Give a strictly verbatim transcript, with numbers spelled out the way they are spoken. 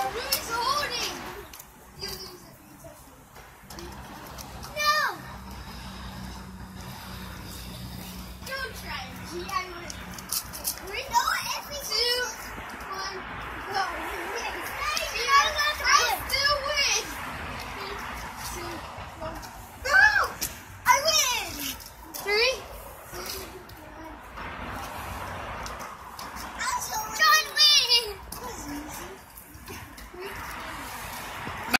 Ruby's holding. No. Don't try it. G, I want to. We're going.